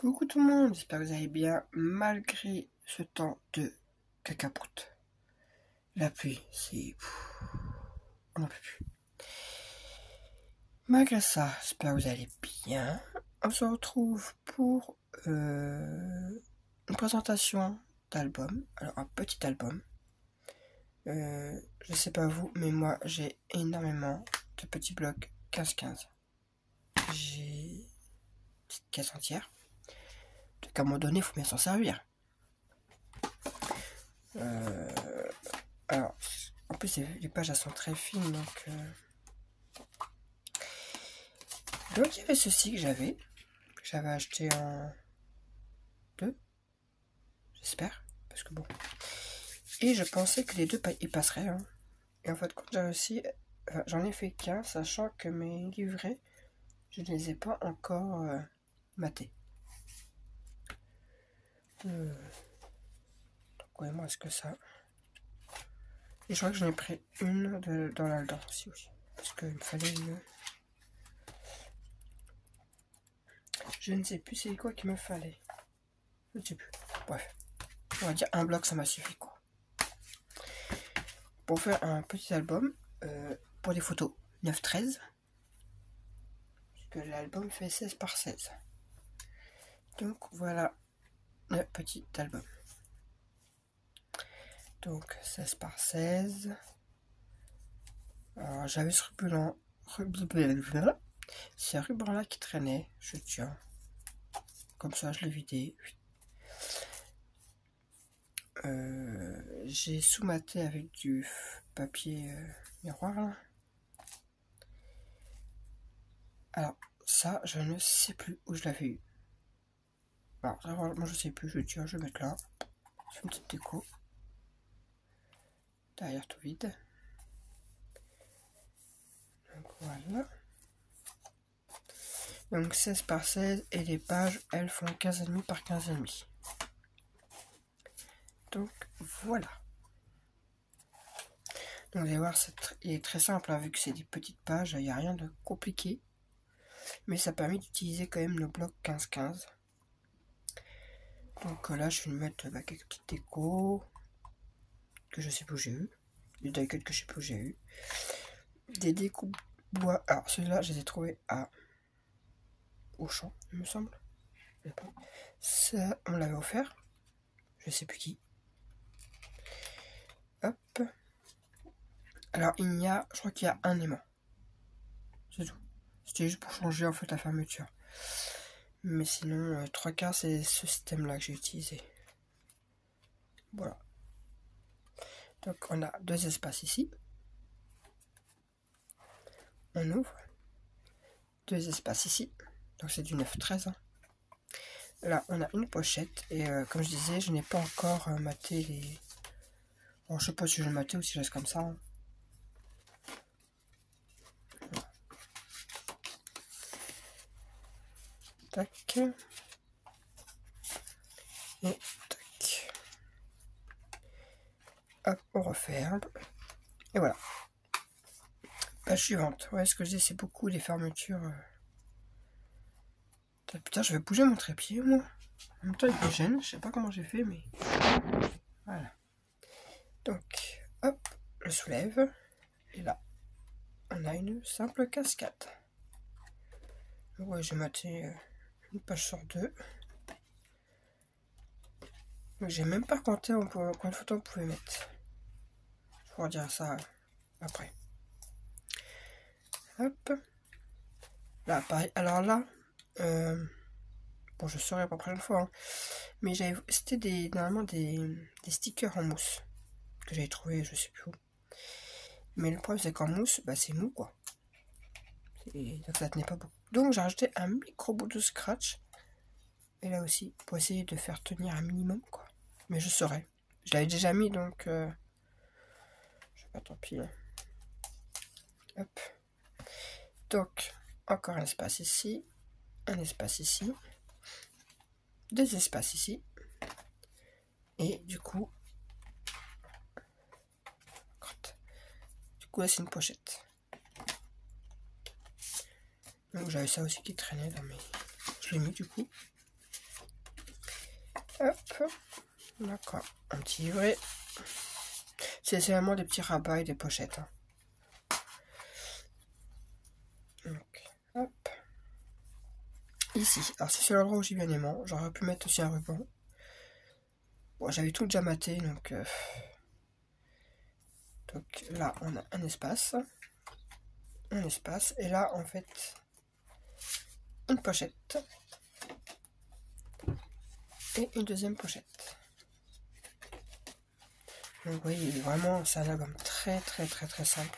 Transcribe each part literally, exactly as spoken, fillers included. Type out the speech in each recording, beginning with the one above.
Coucou tout le monde, j'espère que vous allez bien malgré ce temps de cacaproute. La pluie, c'est... on n'en peut plus. Malgré ça, j'espère que vous allez bien. On se retrouve pour euh, une présentation d'album. Alors un petit album. Euh, je sais pas vous, mais moi j'ai énormément de petits blocs quinze quinze. J'ai une petite caisse entière. Donc à un moment donné, il faut bien s'en servir. Euh, alors, en plus les pages elles sont très fines, donc euh... donc il y avait ceci que j'avais, que j'avais acheté en deux, j'espère, parce que bon. Et je pensais que les deux ils passeraient, hein. Et en fait, quand j'ai aussi, enfin, j'en ai fait qu'un, sachant que mes livrets, je ne les ai pas encore euh, matés. Euh... Donc ouais, moi est-ce que ça. Et je crois que j'en ai pris une de, dans l'Aldan aussi, aussi. Parce qu'il me fallait une. Je ne sais plus c'est quoi qu'il me fallait. Je ne sais plus. Bref. On va dire un bloc, ça m'a suffi quoi. Pour faire un petit album, euh, pour les photos neuf treize. Puisque l'album fait seize par seize. Donc voilà le petit album. Donc seize par seize. Alors j'avais ce ruban, ce ruban là qui traînait. Je tiens. Comme ça je l'ai vidé. Euh, j'ai sous-maté avec du papier euh, miroir là. Alors ça je ne sais plus où je l'avais eu. Alors ça, moi je sais plus, je tiens, je vais mettre là. Je fais une petite déco. Derrière tout vide. Donc voilà. Donc seize par seize et les pages elles font quinze virgule cinq par quinze virgule cinq. Donc voilà. Donc vous allez voir, c'est il est très simple hein, vu que c'est des petites pages, il n'y a rien de compliqué. Mais ça permet d'utiliser quand même le bloc quinze quinze. Donc là je vais lui mettre bah, quelques petites décos que je sais plus où j'ai eu. Des die-cuts que je sais plus où j'ai eu. Des découpes bois. Alors ceux-là je les ai trouvés à Auchan, il me semble. Ça on l'avait offert. Je sais plus qui. Hop. Alors il y a, je crois qu'il y a un aimant. C'est tout. C'était juste pour changer en fait la fermeture. Mais sinon, euh, trois quarts c'est ce système là que j'ai utilisé. Voilà. Donc on a deux espaces ici. On ouvre. Deux espaces ici. Donc c'est du neuf treize. Hein. Là on a une pochette. Et euh, comme je disais, je n'ai pas encore euh, maté les... Bon, je sais pas si je vais le mater ou si je laisse comme ça. Hein. Voilà. Tac. Et tac. Hop, on referme. Et voilà. Page suivante. Ouais, ce que je dis, c'est beaucoup les fermetures. Euh... Putain, je vais bouger mon trépied, moi. En même temps, il me gêne. Je sais pas comment j'ai fait, mais... Voilà. Donc, hop, je soulève. Et là, on a une simple cascade. Ouais, j'ai maté une page sur deux. J'ai même pas compté combien de photos on pouvait mettre. Je pourrais dire ça après. Hop. Là, pareil. Alors là, euh, bon, je saurai pas la prochaine fois. Hein, mais j'avais, c'était des, normalement des, des stickers en mousse que j'avais trouvé, je sais plus où. Mais le problème, c'est qu'en mousse, bah, c'est mou, quoi. Et donc, ça tenait pas beaucoup. Donc, j'ai rajouté un micro bout de scratch. Et là aussi, pour essayer de faire tenir un minimum, quoi. Mais je saurais. Je l'avais déjà mis, donc... Euh, je sais pas, tant pis. Hein. Hop. Donc, encore un espace ici. Un espace ici. Deux espaces ici. Et du coup... Du coup, là, c'est une pochette. Donc, j'avais ça aussi qui traînait dans mes... Je l'ai mis, du coup. Hop. D'accord. Un petit livret. C'est vraiment des petits rabats et des pochettes. Hein. Donc, hop. Ici. Alors, c'est sur l'endroit où j'ai bien aimant. J'aurais pu mettre aussi un ruban. Bon, j'avais tout déjà maté, donc... Euh... Donc là, on a un espace. Un espace. Et là, en fait, une pochette. Et une deuxième pochette. Donc, vous voyez, vraiment, c'est un album très, très, très, très simple.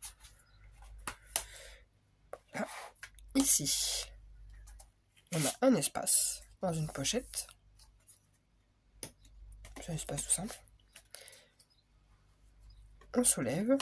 Là, ici, on a un espace dans une pochette. C'est un espace tout simple. On soulève.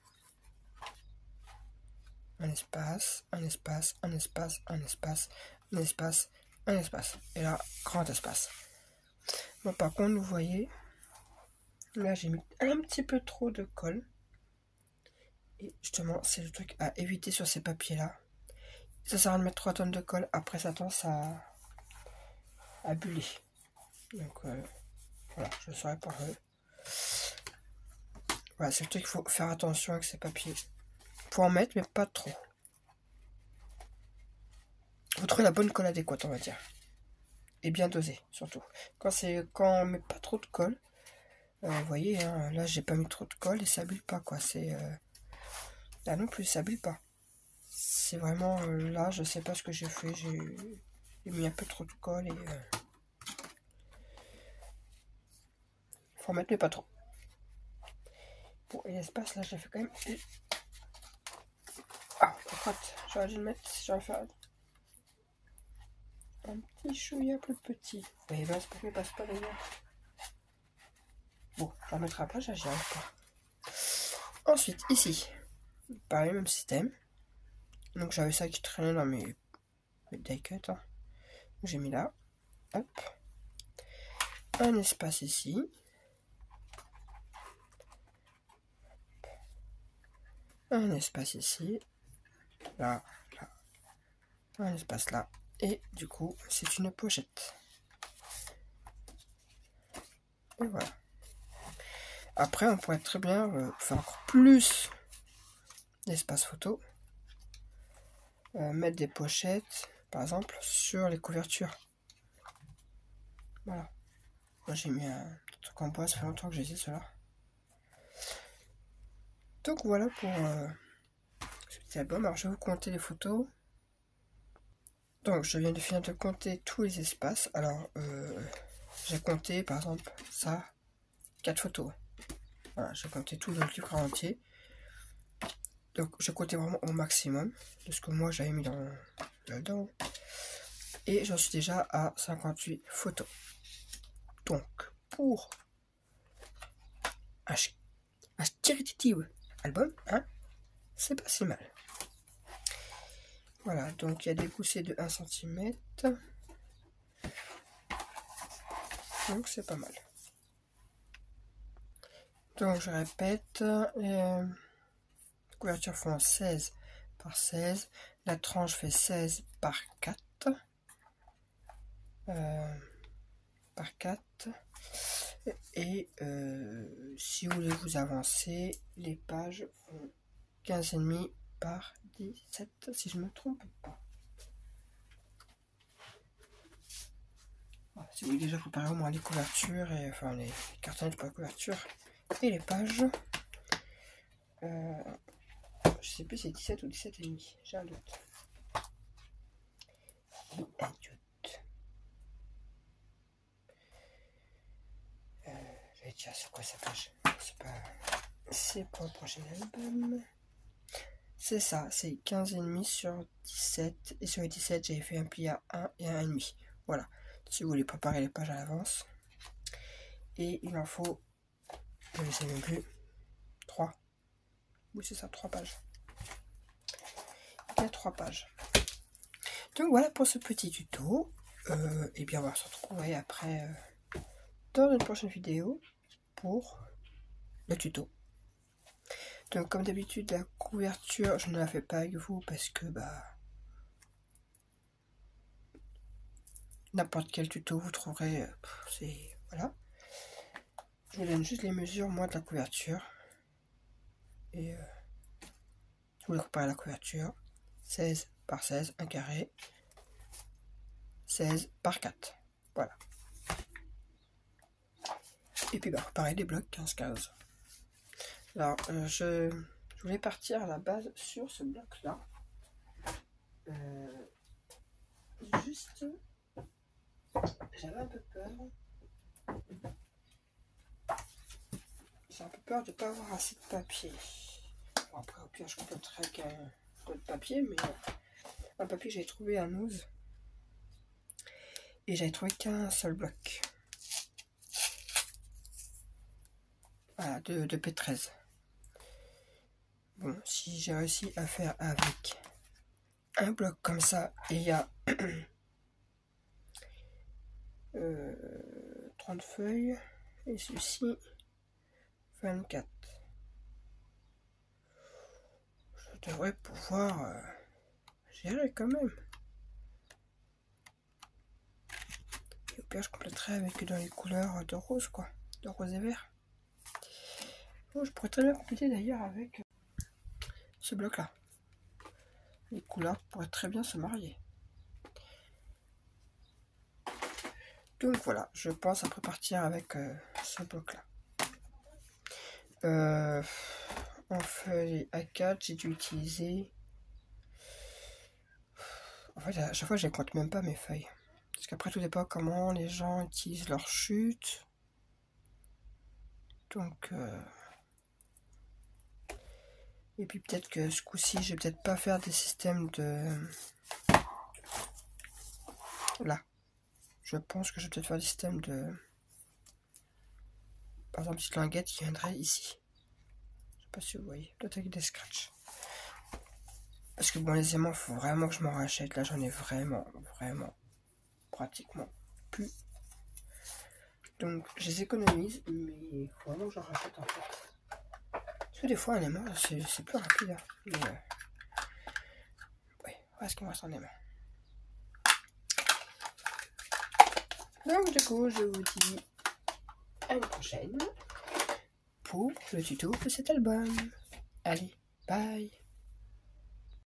Un espace, un espace, un espace, un espace, un espace, un espace. Et là, grand espace. Bon, par contre, vous voyez, là, j'ai mis un petit peu trop de colle. Et justement, c'est le truc à éviter sur ces papiers-là. Ça sert à rien de mettre trois tonnes de colle. Après, ça tend à, à buller. Donc, euh, voilà, je ne saurais pas. Euh, voilà, c'est le truc qu'il faut faire attention avec ces papiers. Faut en mettre, mais pas trop. Faut trouver la bonne colle adéquate, on va dire. Et bien dosée, surtout. Quand, quand on met pas trop de colle, euh, vous voyez, hein, là, j'ai pas mis trop de colle et ça bulle pas, quoi. C'est... Euh, là non plus, ça bulle pas. C'est vraiment... Euh, là, je sais pas ce que j'ai fait. J'ai mis un peu trop de colle et... Euh, faut en mettre, mais pas trop. Bon, et l'espace, là, j'ai fait quand même... Ah, par contre, j'aurais dû le mettre... J'aurais fait un petit chouïa plus petit. Et ben, c'est pourquoi il passe pas d'ailleurs. Bon, je ne remettrai pas, j'y arrive pas. Ensuite, ici, pareil, même système. Donc j'avais ça qui traînait dans mes, mes die cuts. Hein. J'ai mis là. Hop. Un espace ici. Un espace ici. Là, là. Un espace là. Et du coup, c'est une pochette. Et voilà. Après, on pourrait très bien euh, faire encore plus d'espace photo. Euh, mettre des pochettes, par exemple, sur les couvertures. Voilà. Moi, j'ai mis un truc en bois, ça fait longtemps que j'ai essayé cela. Donc voilà pour euh, ce petit album. Alors, je vais vous compter les photos. Donc, je viens de finir de compter tous les espaces. Alors, euh, j'ai compté, par exemple, ça, quatre photos. Voilà, j'ai compté tout le livre en entier. Donc, j'ai compté vraiment au maximum de ce que moi j'avais mis dans là-dedans. Et j'en suis déjà à cinquante-huit photos. Donc, pour un, un Chirititive album, hein, c'est pas si mal. Voilà, donc il y a des poussées de un centimètre. Donc, c'est pas mal. Donc, je répète, les couvertures font seize par seize. La tranche fait seize par quatre. Euh, par quatre. Et euh, si vous voulez vous avancer, les pages font quinze virgule cinq par dix-sept, si je ne me trompe pas. Voilà, si vous voulez déjà préparer au moins les couvertures, et enfin les cartonnages pour la couverture, et les pages. Euh, je sais plus si c'est dix-sept ou dix-sept et demi, j'ai un doute. J'ai un doute. Euh, je vais dire c'est quoi cette page? C'est pas. C'est pour le prochain album. C'est ça, c'est quinze virgule cinq sur dix-sept. Et sur les dix-sept, j'avais fait un pli à un et un virgule cinq. Voilà. Si vous voulez préparer les pages à l'avance. Et il en faut, je ne sais même plus, trois. Oui, c'est ça, trois pages. Il y a trois pages. Donc voilà pour ce petit tuto. Euh, et bien on va se retrouver après euh, dans une prochaine vidéo pour le tuto. Donc comme d'habitude la couverture je ne la fais pas avec vous parce que bah n'importe quel tuto, vous trouverez, c'est, voilà. Je vous donne juste les mesures, moi, de la couverture. Et euh, je voulais comparer la couverture. seize par seize, un carré. seize par quatre. Voilà. Et puis, bah, pareil, des blocs quinze quinze. Alors, euh, je, je voulais partir à la base sur ce bloc-là. Euh, juste, j'avais un peu peur. J'ai un peu peur de ne pas avoir assez de papier. Bon, après, au pire, je compléterai avec un peu de papier, mais euh, un papier, j'avais trouvé à Nouz. Et j'avais trouvé qu'un seul bloc. Voilà, de, de P treize. Bon, si j'ai réussi à faire avec un bloc comme ça, et il y a euh, trente feuilles, et celui-ci, vingt-quatre. Je devrais pouvoir euh, gérer quand même. Et au pire, je compléterai avec dans les couleurs de rose, quoi, de rose et vert. Bon, je pourrais très bien compléter d'ailleurs avec ce bloc-là. Les couleurs pourraient très bien se marier. Donc voilà, je pense après partir avec euh, ce bloc-là. Euh, en feuille A quatre, j'ai dû utiliser... En fait, à chaque fois, je ne compte même pas mes feuilles. Parce qu'après, tout dépend comment les gens utilisent leur chute. Donc... Euh... Et puis peut-être que ce coup-ci, je vais peut-être pas faire des systèmes de... Là. Je pense que je vais peut-être faire des systèmes de... Par exemple, cette languette qui viendrait ici. Je sais pas si vous voyez. Peut-être avec des scratchs. Parce que bon, les aimants, il faut vraiment que je m'en rachète. Là, j'en ai vraiment, vraiment, pratiquement plus. Donc, je les économise, mais il faut vraiment que j'en rachète en fait. Parce que des fois, un aimant, c'est plus rapide. Hein. Mais, euh... ouais, voilà ce qu'il me reste en aimant. Donc, du coup, je vous dis à une prochaine pour le tuto de cet album. Allez, bye!